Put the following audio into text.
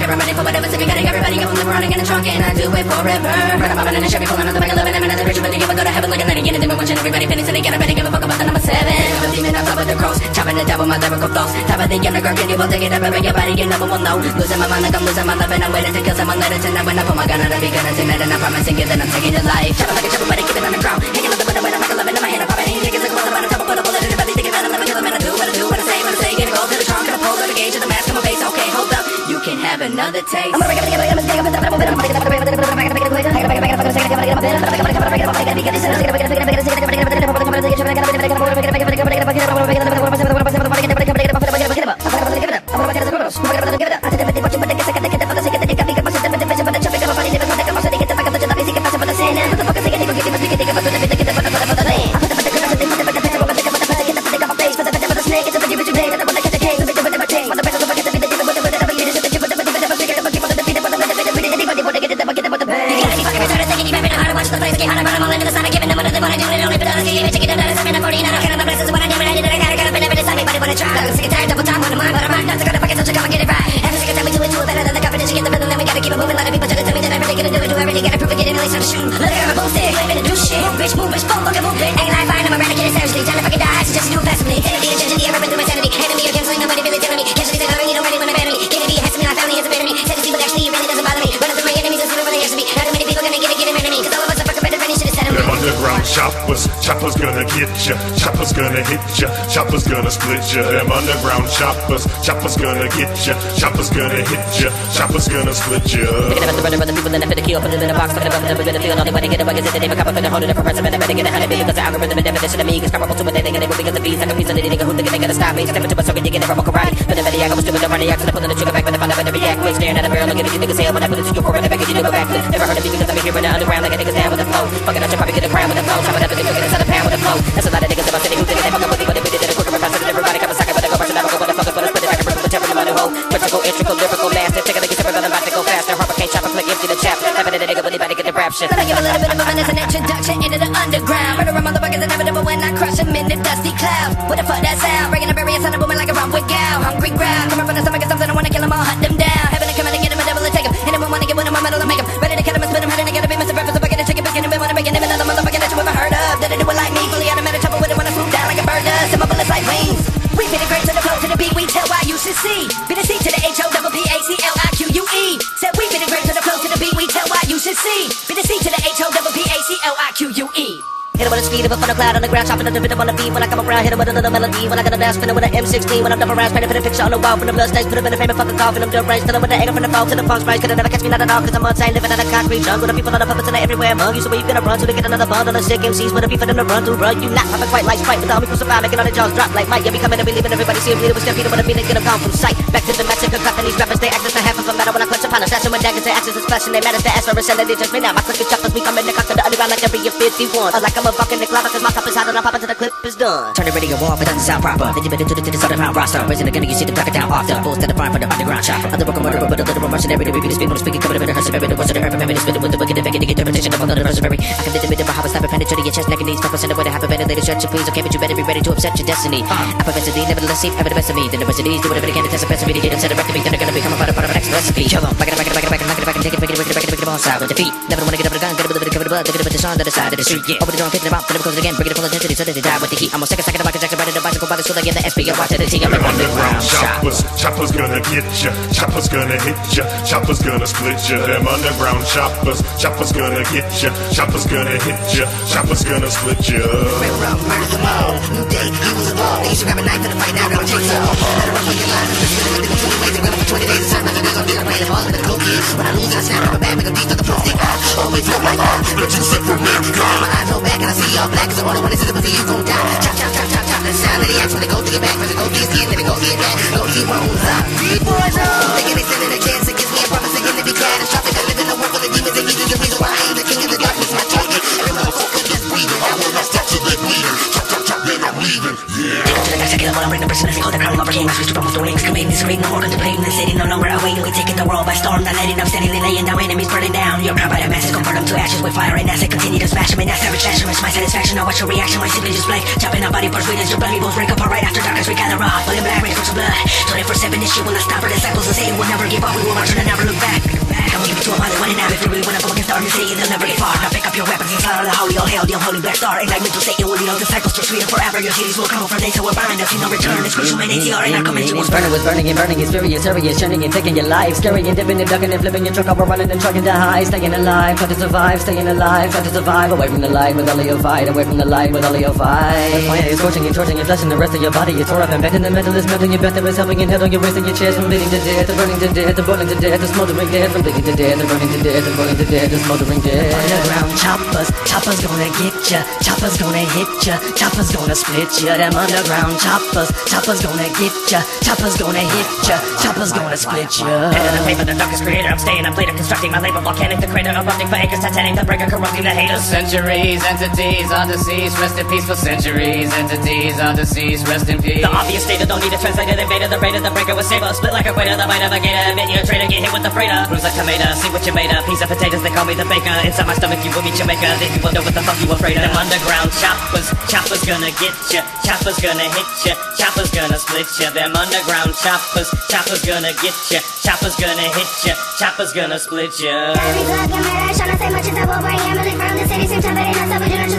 everybody for whatever city got it. Everybody got them running in the trunk, and I do it forever. Run up in the Chevy, pulling out the bag of living. I'm in the rich, but they give a go to heaven, looking at it, getting them watching everybody finish, and they get a better give a fuck about the number 7. I'm a demon, I'm top of the cross, chopping the devil, my lyrical flows. Top of the underground, can you will take it up and make your body get number 1 low. Losing my mind, like I'm losing my love, and I'm waiting to kill someone later tonight. When I put my gun on the beacon, and tonight, and I'm promising you that I'm taking your life. Chopping like a chopper, but I keep it on the ground. Hanging on the window when I'm like a loving in my hand, I'm popping in niggas like a on the top, put a bullet in the belly, thinking that I'm never killing, man. I do what I do, what I say, get it go to the trunk, and I pull to the gauge of the mask on my face. Okay, hold up, you can have another taste. I'm gonna break up, I'm gonna take up, I'm gonna take up, Choppers gonna get ya, choppers gonna hit ya, choppers gonna split ya. Them underground choppers gonna get ya, choppers gonna hit ya, choppers gonna split ya. Thinking about the runner, the people in the fit to kill, put it in a box, put it up, put it in the field. Only way to get it, because they never come up in a whole different person, and I better get 100 billion, because the algorithm and definition of me is comparable to what they think, and they will be the beast. Like a piece of the nigga who think they gonna stop me. Step into a circle, you get it from a karate. But the maniac, I was stupid, the running action, pulling the trigger back, but I find out better react. Wait, staring at a barrel, looking at you niggas hell, when I put it to your core, and I back, you never back. Never heard of me because I'm here in the underground, like a niggas down with the flow. Fucking out, you probably get a crown with the flow. Chop it up, and you get a ton of pound with the flow. That's a lot of niggas in my city who think they fucking with me, but if we did it quicker, we're faster than everybody. Come a second, but they go first, and I don't go what the fuck is what I spit it back and forth, temper in my new hole. Vertical, integral, lyrical, master. Take a look at your I'm about to go faster. Harper can't chop a click, empty the chap. Tapping at a nigga, but he about to get the rap shit. Let me give a little bit of fun as an introduction into the underground. Murder motherfuckers inevitable when I crush them in the dusty cloud. What the fuck that sound? Breaking a barrier, son of a woman like a rump with gal. Hungry ground, coming from the stomach of something. I wanna kill them all, hunt them down. Heaven to come in and get them, a devil to take them. Anyone wanna get one of my metal to make them. Ready to kill them and spit them, heading to get them. Mr. Breakfast, a bucket of chicken, biscuit, and wanna make it. Another motherfucker that you ever heard of. Did it do it like me? Fully automatic, trouble with it when I swoop down like a bird does. And my bullets like wings. We fit the great to the flow to the beat. We tell why you should see. Be the C to the HOPPACLIQUE. Said we fit the great to the flow to the beat. We tell why you should see. Be the C to the HOPPACLIQUE. Hit it with a speed of a funnel cloud on the ground, chopping up the rhythm on the beat. When I come around, hit it with a little melody. When I got a blast, spinning with an M16. When I'm double around, painting for the picture on the wall. From the blood stains, put up in the frame and fucking cough. And I'm dirt brains, still with the anger from the fall to the punk sprays. Could've never catch me, not at all, cause I'm insane. Living in a concrete jungle. The people on the puppets and they everywhere among you. So where you gonna run to get another bundle of sick MCs with a beef for them to run through, run you not. I'm quite like Sprite, but the homie crucified, making all the jaws drop like Mike. Yeah, we coming and we leaving everybody see him bleeding with Stampede. With a beat and get them gone from sight. Back to the massacre, cut and these rappers, they act as a half of a matter when I clutch upon them. Slashing with daggers, their actions is flashing. They mad as the ass for a selling, they judge me now. My click is choppers, we come in the cock to the underground like every year 51. Like I'm a fucking Nick Lava, cause my cup is hot and I'm popping to the clip is done. Turn the radio off, it doesn't sound proper. Then you better do it to the southern pound roster. Raising the gun, you see the bracket down off the bulls to the front for the underground chopper. Other broken murderer, but a little mercenary. The repeat is people speaking, covered in the hearse of every the words of the earth. Memory is spitting with the wicked, the interpretation of all the perseverance. I can did the how I stop and penetrate your chest, neck and knees. 5% of what I have a ventilator, stretch your please. Okay, but you better be ready to upset your destiny. I prevent the nevertheless, see, ever the best of me. Then the rest of these, do whatever they can to test the best of me to get them set up to me. Then they're gonna become a part of next recipe. Kill them, back it, take it, break it, on side with defeat. Never wanna get up with a gun, get up with a bit of blood, look at the song to the side of the street. Yeah, open the door, get them out, then it goes again, break it full intensity so that they die with the heat. I'm on second of Michael Jackson, riding the bicycle by the school, again the SP, I'm watching the T, I'm like underground choppers gonna get ya, choppers gonna hit ya, choppers gonna split ya. Them underground choppers gonna get ya, choppers gonna hit ya, choppers gonna split ya. Murder them all, new day, I was involved. They used to grab a knife in the fight, now grab a chainsaw. Let it run for your life, just 20 ways, run for 20 days of time. Like a nigga, I'm dealing with all of the coke kids. When I lose, I snap, I'm a bad, make a beat to the floor. Stick out, always look like that. But you sit for America. My eyes roll back and I see y'all black, cause the only one that says it was you gon' die. Chop, chop, chop, chop, chop, the sound of the axe when they go to your back, when they go to your skin, then they go to your back, go to your bones up. Boys up. Thinking they sending a chance against me, I promise again to be catastrophic. I live in a world where the demons and legions, the reason why I am the king of the darkness, my target. Every motherfucker just breathing, I will not stop till they bleeding. Chop, chop, chop, man, I'm leaving, yeah. To the guys, I kill them all, I bring the person, if you hold the crown, overcame my switch from the wings. Committing this ring, no more contemplating the city, no longer awaiting. We taking the world by storm, not letting up, steadily laying down enemies burning down. You're proud by the masses, convert them to ashes with fire and acid. Continue to smash them in that savage fashion. It's my satisfaction, now watch your reaction when I simply display. Chopping up body parts, sweet as your blood, we both break apart right after darkness. We gather up, all in black, ready for some blood. 24/7, this shit will not stop. Our disciples will say it will never give up. We will march and never look back. Come give it to a mother, one and out. If you really wanna go against darkness, city, they'll never get far. Now pick up your weapons and slaughter the holy, all hail the unholy black star. Enlightenment to Satan will lead all disciples to freedom forever. Your cities will crumble from days so we're buying. There'll see no return. It's crucial, man, ATR and our coming to us. Burning was burning and burning is furious, serious, churning and taking your life. Scary and dipping and ducking and flipping your truck up, running and trucking to high. Staying alive, try to survive, staying alive, try to survive. Away from the light with all of your fight, away from the light with all of your fight. The fire is scorching and torching and fleshing the rest of your body. It's tore up and bent in the metal is melting your breath. There is helping and head on your waist and your chest. From bleeding to death, to burning to death, to boiling to death, to smoldering death. From bleeding to death, to burning to death, to boiling to death, to smoldering death. Underground choppers, choppers gonna get ya. Choppers gonna hit ya, choppers gonna split ya. Them underground choppers, choppers gonna get ya. Choppers gonna hit ya, choppers gonna split ya. Head of the paper, the darkest creator. I'm staying up later, constructing my labor volcanic. The crater erupting for acres, titanic. The breaker corrupting the haters. Centuries, entities are deceased. Rest in peace for centuries. Entities are deceased. Rest in peace. The obvious data don't need a translator. They beta, the raider, the breaker was saber. Split like a waiter, the bite of a gator. Admit you're a traitor, get hit with the freighter. Bruise like tomato, see what you made of. Piece of potatoes, they call me the baker. Inside my stomach, you will meet your maker. Then you will know what the fuck you afraid of. Them underground choppers, choppers gonna get ya. Choppers gonna hit ya. Choppers gonna split ya. Them underground choppers, choppers gonna get ya. Choppers gonna hit ya. Choppers gonna split ya. Gotta be plug and murder, tryna say much as I will bring Emily from the city, seem to bet in us, but